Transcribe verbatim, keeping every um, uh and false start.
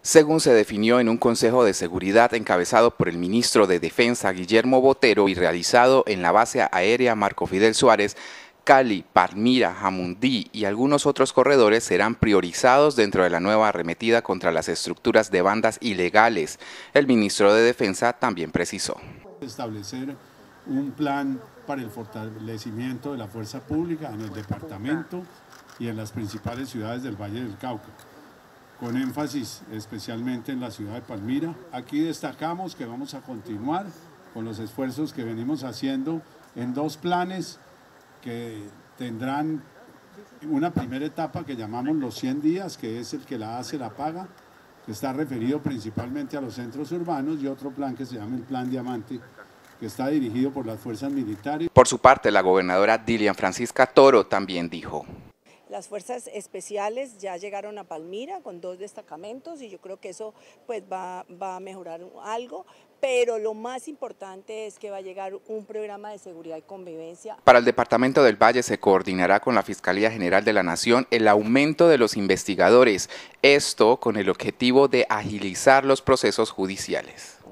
Según se definió en un Consejo de Seguridad encabezado por el ministro de Defensa Guillermo Botero y realizado en la base aérea Marco Fidel Suárez, Cali, Palmira, Jamundí y algunos otros corredores serán priorizados dentro de la nueva arremetida contra las estructuras de bandas ilegales. El ministro de Defensa también precisó. Establecer un plan para el fortalecimiento de la fuerza pública en el departamento y en las principales ciudades del Valle del Cauca, con énfasis especialmente en la ciudad de Palmira. Aquí destacamos que vamos a continuar con los esfuerzos que venimos haciendo en dos planes que tendrán una primera etapa que llamamos los cien días, que es el que la hace la paga, que está referido principalmente a los centros urbanos, y otro plan que se llama el Plan Diamante, que está dirigido por las fuerzas militares. Por su parte, la gobernadora Dilian Francisca Toro también dijo: las fuerzas especiales ya llegaron a Palmira con dos destacamentos y yo creo que eso pues va, va a mejorar algo, pero lo más importante es que va a llegar un programa de seguridad y convivencia. Para el departamento del Valle se coordinará con la Fiscalía General de la Nación el aumento de los investigadores, esto con el objetivo de agilizar los procesos judiciales.